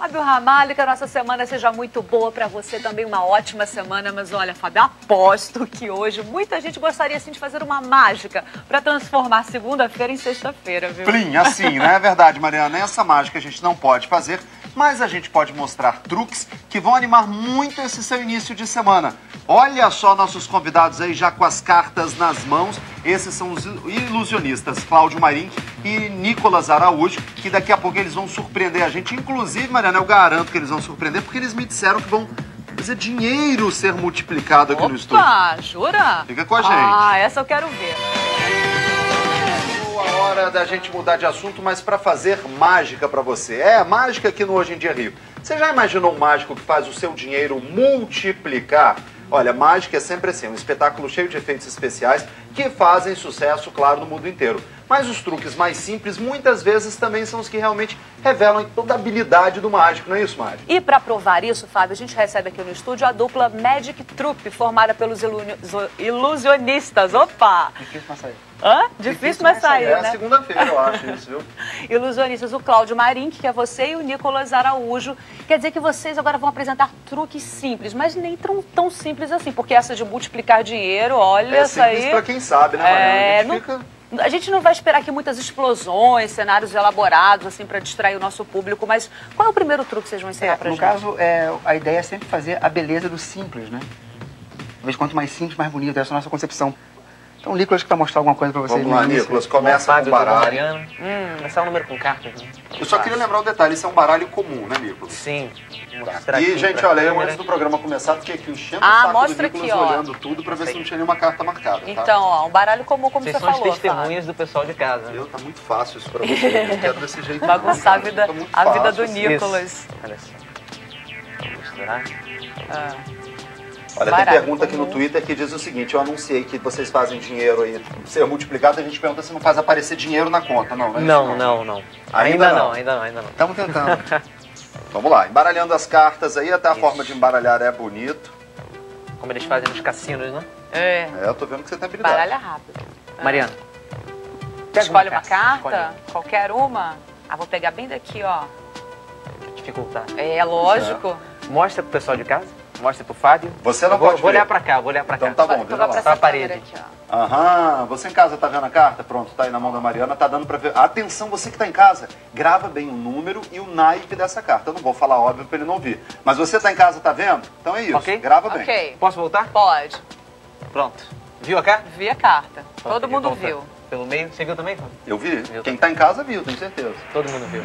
Fábio Ramalho, que a nossa semana seja muito boa para você, também uma ótima semana. Mas olha, Fábio, aposto que hoje muita gente gostaria assim de fazer uma mágica para transformar segunda-feira em sexta-feira, viu? Plim, assim, né? É verdade, Mariana. Essa mágica a gente não pode fazer, mas a gente pode mostrar truques que vão animar muito esse seu início de semana. Olha só nossos convidados aí já com as cartas nas mãos. Esses são os ilusionistas Cláudio Marink e Nicolas Araújo, que daqui a pouco eles vão surpreender a gente. Inclusive, Mariana, eu garanto que eles vão surpreender, porque eles me disseram que vão fazer dinheiro ser multiplicado aqui no estúdio. Opa, jura? Fica com a gente. Ah, essa eu quero ver. A hora da gente mudar de assunto, mas para fazer mágica para você. É, mágica aqui no Hoje em Dia Rio. Você já imaginou um mágico que faz o seu dinheiro multiplicar? Olha, mágica é sempre assim, um espetáculo cheio de efeitos especiais que fazem sucesso, claro, no mundo inteiro. Mas os truques mais simples, muitas vezes, também são os que realmente revelam toda a habilidade do mágico, não é isso, Mari? E para provar isso, Fábio, a gente recebe aqui no estúdio a dupla Magic Troupe, formada pelos ilusionistas. Opa! Difícil pra sair. Hã? Difícil, mas sair, É né? segunda-feira, eu acho isso, viu? Ilusionistas, o Cláudio Marink, que é você, e o Nicolas Araújo. Quer dizer que vocês agora vão apresentar truques simples, mas nem tão simples assim, porque essa de multiplicar dinheiro, olha, É essa simples aí... pra quem sabe, né, Mariana? A gente não vai esperar aqui muitas explosões, cenários elaborados, assim, para distrair o nosso público, mas qual é o primeiro truque que vocês vão ensinar pra No gente? caso, a ideia é sempre fazer a beleza do simples, né? Talvez quanto mais simples, mais bonito. Essa é a nossa concepção. Então o Nicolas que vai mostrar alguma coisa pra vocês. Vamos lá, Nicolas, começa com o baralho. Começar um número com cartas. Né? Eu só queria lembrar um detalhe, isso é um baralho comum, né, Nicolas? Sim. Tá. E, gente, olha, eu antes do programa começar, fiquei aqui enchendo o saco mostra do Nicolas, aqui, ó. olhando tudo pra ver se não tinha nenhuma carta marcada, tá? Então, ó, um baralho comum, como Vocês você são as falou, testemunhas do pessoal de casa. Tá muito fácil isso pra você, eu quero desse jeito. Bagunçar a vida, Tá muito a vida fácil, do assim. Nicolas. Isso. Olha só. Vou misturar. Olha, Baralho tem pergunta aqui no comum. Twitter que diz o seguinte: eu anunciei que vocês fazem dinheiro aí ser multiplicado, a gente pergunta se não faz aparecer dinheiro na conta, não, né? Não. Ainda não. Ainda não. Estamos tentando. Vamos lá, embaralhando as cartas aí, até a forma de embaralhar é bonito. Como eles fazem nos cassinos, né? É, É, eu tô vendo que você tem habilidade. baralha rápido. Mariana. pega Escolhe uma carta, escolhe qualquer uma. Ah, vou pegar bem daqui, ó. uma. Dificultar. É, lógico. Mostra pro pessoal de casa. Mostra pro Fábio. Você não Eu vou, pode vou ver. olhar pra cá, Então tá bom, Então vira vai pra lá. Tá essa a parede. câmera aqui, ó. Aham, você em casa tá vendo a carta? Pronto, tá aí na mão da Mariana, tá dando pra ver. Atenção, você que tá em casa, grava bem o número e o naipe dessa carta. Eu não vou falar óbvio pra ele não ouvir. Mas você tá em casa, tá vendo? Então é isso, Ok. grava bem. Ok, Posso voltar? pode. Pronto. Viu a carta? Vi a carta. Todo Ok, mundo volta. viu. Pelo meio. Você viu também, Fábio? Eu vi. Eu Quem tá em casa viu, tenho certeza. Todo mundo viu.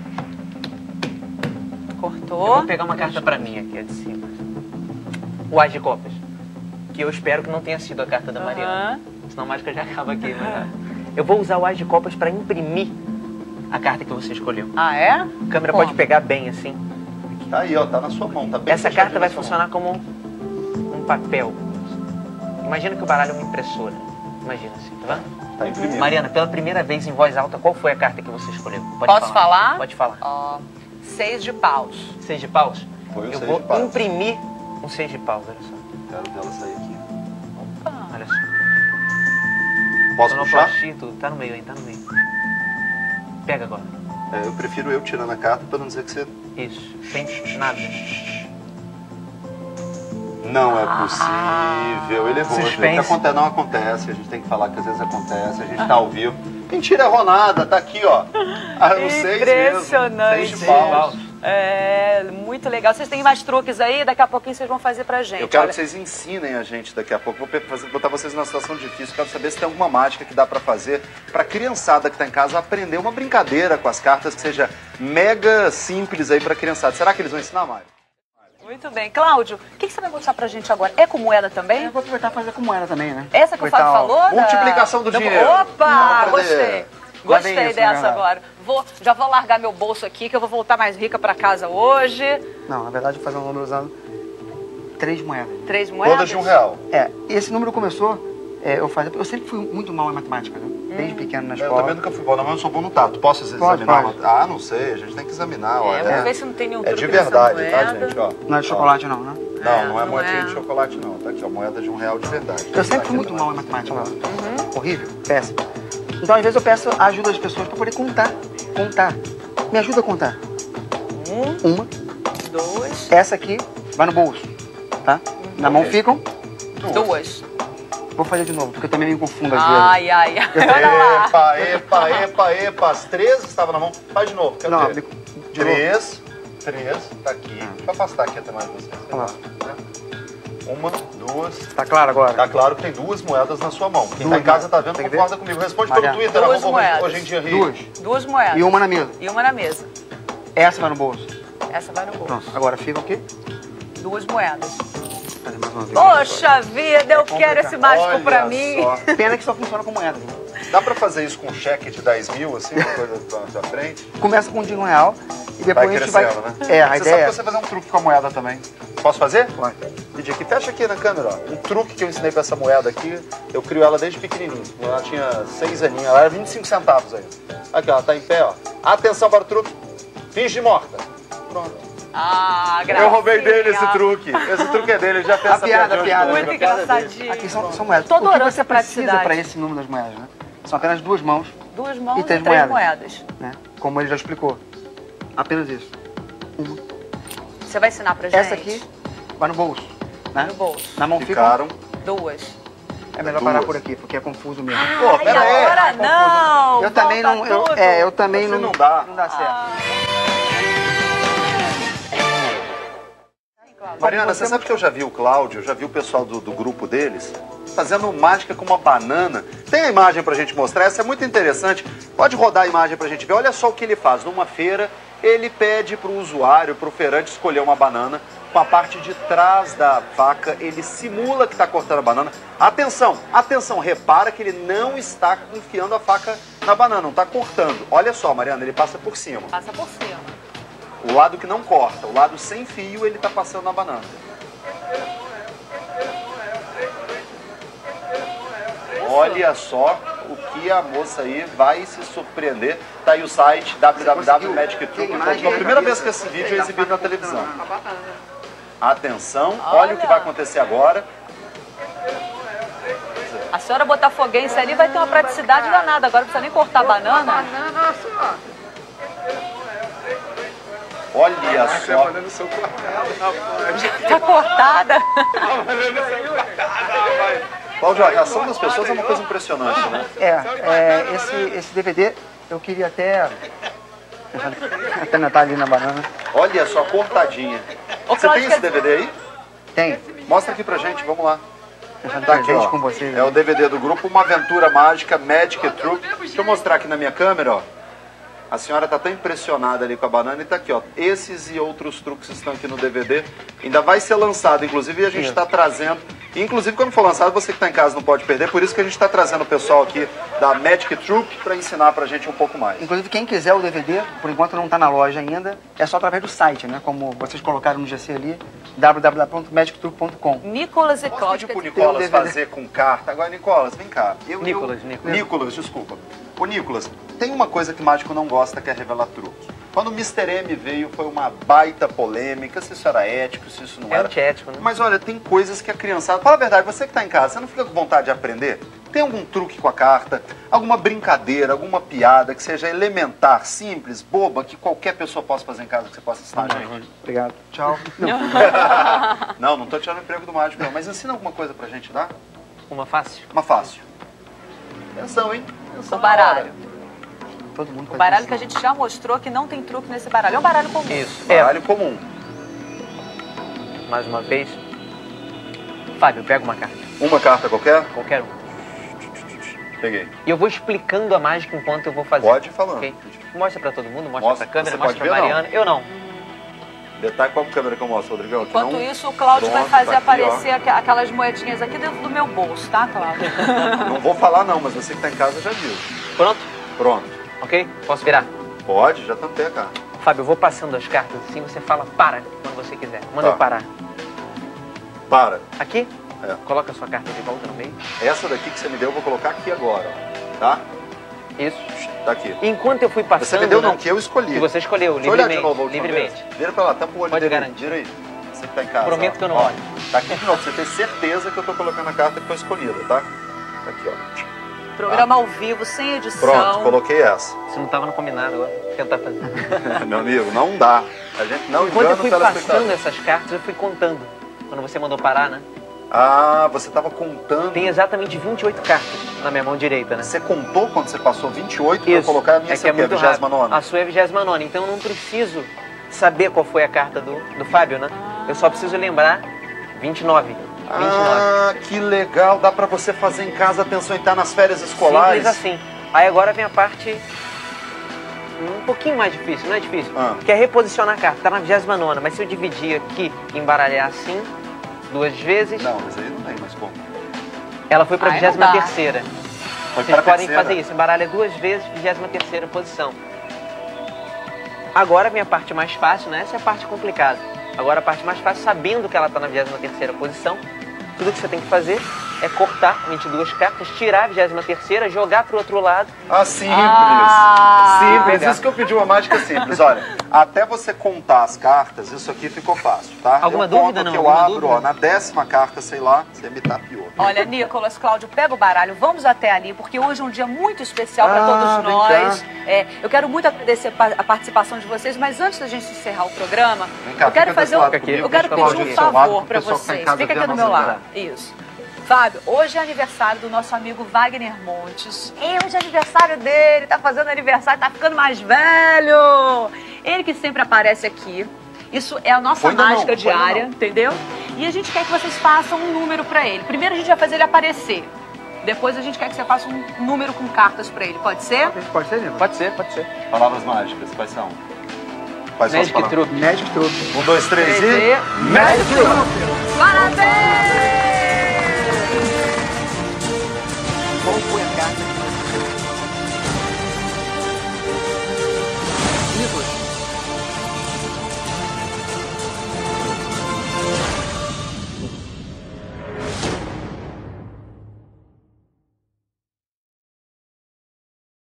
Eu Cortou. vou pegar uma carta pra mim aqui, a de cima. O As de Copas. Que eu espero que não tenha sido a carta da Mariana. Aham. Senão a mágica já acaba aqui. Mas... Eu vou usar o As de Copas pra imprimir a carta que você escolheu. Ah, é? A câmera Como? pode pegar bem assim. Tá aí, ó, tá na sua mão, tá bem Essa fechadinho carta vai na sua funcionar como um papel. Imagina que o baralho é uma impressora. Imagina assim, tá vendo? mão. Tá imprimindo. Mariana, pela primeira vez em voz alta, qual foi a carta que você escolheu? Pode Posso falar? Pode falar. Ó, 6 de paus. 6 de paus? Foi o Eu 6 vou de paus. imprimir um 6 de paus, olha só. Quero dela sair aqui. Opa. Olha só. Posso puxar? Sonoplastia e tudo. Tá no meio aí, tá no meio. Pega agora. É, eu prefiro eu tirando a carta pra não dizer que você... Isso. Sem nada. Não é possível, ele errou. Suspense. O que acontece não acontece, a gente tem que falar que às vezes acontece, a gente tá ao vivo. Mentira errou nada, tá aqui, ó. O 6 mesmo. Impressionante. 6 de paus. É, muito legal. Vocês têm mais truques aí? Daqui a pouquinho vocês vão fazer pra gente. Eu quero Olha, que vocês ensinem a gente daqui a pouco. Vou botar vocês numa situação difícil. Quero saber se tem alguma mágica que dá pra fazer pra criançada que tá em casa aprender uma brincadeira com as cartas que seja mega simples aí pra criançada. Será que eles vão ensinar, Mário? muito bem. Cláudio, o que você vai mostrar pra gente agora? É com moeda também? Eu vou aproveitar e fazer com moeda também, né? Essa que o Fábio Aproveitar, ó, falou? multiplicação do dinheiro. Opa, Cadê? gostei. Lá vem Gostei isso, dessa na verdade. agora. Já vou largar meu bolso aqui, que eu vou voltar mais rica pra casa hoje. Não, na verdade, eu vou fazer um número usando 3 moedas. 3 moedas? Todas de R$1. Esse número começou, eu sempre fui muito mal em matemática, né? Desde pequeno na Eu escola. também nunca fui bom, não, mas eu sou bom no tato. Posso examinar? Pode. Ah, não sei, a gente tem que examinar. Ó, Vamos ver se não tem nenhum é truque de nessa verdade, tá, moeda. gente? Ó. Não é de chocolate não, né? Não, não é não moedinha é. de chocolate, não. Tá aqui, ó, moeda de R$1 de verdade. Eu sempre fui muito mal em matemática. Horrível, péssimo. Então, às vezes, eu peço a ajuda das pessoas para poder contar. Me ajuda a contar. Uma. 2. Essa aqui vai no bolso, tá? Na mão ficam. 2. Vou fazer de novo, porque eu também me confundo às vezes. Ai, ai, ai. Olha lá. Epa. As 3 estavam na mão. Faz de novo, quero Não, ver. de novo. 3, tá aqui. Deixa eu afastar aqui até mais você. Vamos Uma, 2. Tá claro agora? Tá claro que tem 2 moedas na sua mão. Quem tá em casa tá vendo, Tem que concorda comigo. Responde Mariana. pelo Twitter, Duas arroba moedas. hoje em dia rio. 2. 2 moedas. E uma na mesa. E uma na mesa. Essa vai no bolso. Essa vai no bolso. Pronto, agora ficam aqui. 2 moedas. Fazer mais uma vez. Poxa vida, eu quero esse mágico Olha pra mim. só. Pena que só funciona com moedas. Né? Dá pra fazer isso com um cheque de 10 mil, assim, uma coisa pra frente? Começa com R$1 e depois Vai a gente vai... crescendo, né? É, a Você ideia sabe é... que você fazer um truque com a moeda também. Posso fazer? Pode. Pedir aqui, fecha aqui na câmera, ó. Um truque que eu ensinei pra essa moeda aqui, eu crio ela desde pequenininho. Ela tinha 6 aninhos, ela era 25 centavos aí. Aqui, ó, ela tá em pé, ó. Atenção para o truque. Finge morta. Pronto. Ah, gracinha. Eu roubei dele esse truque. Esse truque é dele, ele já fez A essa piada, hoje a piada. comigo. Muito A piada é dele. engraçadinho. Aqui são moedas. Tô O que adorando você essa precisa praticidade. para esse número das moedas, né? São apenas 2 mãos 2 mãos e 3 moedas. né? Como ele já explicou. Apenas isso. Uma. Você vai ensinar pra gente? Essa aqui vai no bolso, né? No bolso. Na mão Ficaram. 2. É melhor parar por aqui, porque é confuso mesmo. Pô, pera aí. Agora não! Eu também volta não... tudo. Eu também Assim não... não dá. Não dá certo. Mariana, você sabe que eu já vi o Cláudio, eu já vi o pessoal do grupo deles fazendo mágica com uma banana. Tem a imagem pra gente mostrar, essa é muito interessante. Pode rodar a imagem pra gente ver. Olha só o que ele faz. Numa feira, ele pede pro usuário, pro feirante, escolher uma banana. Com a parte de trás da faca, ele simula que está cortando a banana. Atenção, atenção, repara que ele não está enfiando a faca na banana, não está cortando. Olha só, Mariana, ele passa por cima. Passa por cima. O lado que não corta, o lado sem fio, ele está passando na banana. Olha só o que a moça aí vai se surpreender. Tá aí o site www.magictruque.com. É a primeira vez que esse vídeo é exibido na televisão. Atenção, olha o que vai acontecer agora. A senhora botafoguense ali vai ter uma praticidade danada. Agora não precisa nem cortar a banana. Olha só. Tá cortada. Cláudio, a reação das pessoas é uma coisa impressionante, né? Esse DVD eu queria até meter ali na banana. Olha só, cortadinha. Ô, Você Cláudio, tem esse DVD aí? Tem. Mostra aqui pra gente, vamos lá. Deixando Tá aqui, presente ó. com vocês. É o DVD do grupo Uma Aventura Mágica Magic Truque. Deixa eu mostrar aqui na minha câmera, ó. A senhora tá tão impressionada ali com a banana e tá aqui, ó. Esses e outros truques estão aqui no DVD. Ainda vai ser lançado, inclusive, e a gente tá trazendo. Inclusive, quando for lançado, você que tá em casa não pode perder. Por isso que a gente tá trazendo o pessoal aqui da Magic Truque pra ensinar pra gente um pouco mais. Inclusive, quem quiser o DVD, por enquanto não está na loja ainda, é só através do site, né? Como vocês colocaram no GC ali, www.magictruque.com. Nicolas e Posso Cláudio. pedir pro Tem um Nicolas DVD. fazer com carta? Agora, Nicolas, vem cá. Nicolas. Nicolas, desculpa. Ô, Nicolas, tem uma coisa que mágico não gosta, que é revelar truque. Quando o Mr. M veio, foi uma baita polêmica, se isso era ético, se isso não É era. antiético, né? Mas olha, tem coisas que a criançada... Fala a verdade, você que tá em casa, você não fica com vontade de aprender? Tem algum truque com a carta? Alguma brincadeira, alguma piada que seja elementar, simples, boba, que qualquer pessoa possa fazer em casa, que você possa ensinar a gente? Obrigado. Tchau. Não tô tirando o emprego do mágico, não. Mas ensina alguma coisa pra gente, dá? Uma fácil. Uma fácil. Atenção, hein? Atenção O na hora. baralho. Todo mundo O baralho que a gente já mostrou que não tem truque nesse baralho. É um baralho comum. Isso. Baralho comum. Mais uma vez. Fábio, pega uma carta. Uma carta qualquer? Qualquer um. Peguei. E eu vou explicando a mágica enquanto eu vou fazer. Pode ir falando. Ok? Mostra pra todo mundo, mostra Mostra. pra câmera, Você mostra pode pra ver, não? Mariana. Eu não. Detalhe qual câmera que eu mostro, Rodrigão? Aqui Enquanto não... isso, o Cláudio vai Pronto, fazer tá aqui, aparecer aquelas moedinhas aqui dentro do meu bolso, tá, Cláudio? Não vou falar não, mas você que tá em casa já viu. Pronto? Pronto. Ok? Posso virar? Pode, já tampei a carta. Fábio, eu vou passando as cartas assim, você fala para quando você quiser. Manda Tá. eu parar. Para. Aqui? É. Coloca a sua carta de volta no meio. Essa daqui que você me deu, eu vou colocar aqui agora, ó. Tá? Isso. Tá aqui. Enquanto eu fui passando... Você me deu né, não, que eu escolhi. que você escolheu, Deixa eu olhar de livremente. novo a última livremente. vez. Vira pra lá, tampa o olho Pode dele. garantir. Vira aí. Você que tá em casa. Prometo ó. que eu não Ó, olho. Tá aqui de novo, pra você ter certeza que eu tô colocando a carta que foi escolhida, tá? Tá aqui, ó. Programa ao vivo, sem edição. Pronto, coloquei essa. Isso não estava no combinado agora. Vou tentar fazer. Meu amigo, não dá. A gente não Enquanto engana eu o fui telespectador. passando essas cartas, eu fui contando. Quando você mandou parar, né? Ah, você estava contando. Tem exatamente 28 cartas na minha mão direita, né? Você contou quando você passou 28 para eu Isso. colocar a minha, É que é muito rápido. 29ª. A sua é 29ª, então eu não preciso saber qual foi a carta do Fábio, né? Eu só preciso lembrar 29. 29. Ah, que legal. Dá para você fazer em casa, atenção, e tá nas férias escolares. Simples assim. Aí agora vem a parte um pouquinho mais difícil, não é difícil? Que é reposicionar a carta. Tá na 29ª, mas se eu dividir aqui e embaralhar assim, 2 vezes... Não, mas aí não tem mais como. Ela foi para a Aí não 23ª. Foi Vocês pra podem terceira. fazer isso, embaralha 2 vezes, 23ª posição. Agora vem a parte mais fácil, né? Essa é a parte complicada. Agora a parte mais fácil, sabendo que ela está na 23ª posição, tudo que você tem que fazer é cortar 22 cartas, tirar a 23ª, jogar para o outro lado. Ah, simples. Simples. legal. Isso que eu pedi uma mágica simples. Olha, até você contar as cartas, isso aqui ficou fácil, tá? Alguma eu dúvida, conto não? que eu Alguma abro, dúvida? ó, na 10ª carta, sei lá, você me tapeou. Olha, Nicolas, Cláudio, pega o baralho, vamos até ali, porque hoje é um dia muito especial para todos vem nós. cá. Eu quero muito agradecer a participação de vocês, mas antes da gente encerrar o programa, Vem cá, eu quero fica fazer desse lado comigo, eu quero deixa o pedir Claudinho um do seu lado, favor pro para pessoal que tá em vocês. casa Fica ver aqui a do meu nossa lado. Isso. Fábio, hoje é aniversário do nosso amigo Wagner Montes. Hoje é aniversário dele, tá fazendo aniversário, tá ficando mais velho. Ele que sempre aparece aqui. Isso é a nossa Ainda não, mágica ainda diária, não. entendeu? E a gente quer que vocês façam um número pra ele. Primeiro a gente vai fazer ele aparecer. Depois a gente quer que você faça um número com cartas pra ele. Pode ser? Pode ser, Nicolas? Pode ser, pode ser. Palavras mágicas, quais são? Quais são as Magic palavras? Truque. Magic Truque. 1, 2, 3 Três e... Magic Truque! Parabéns!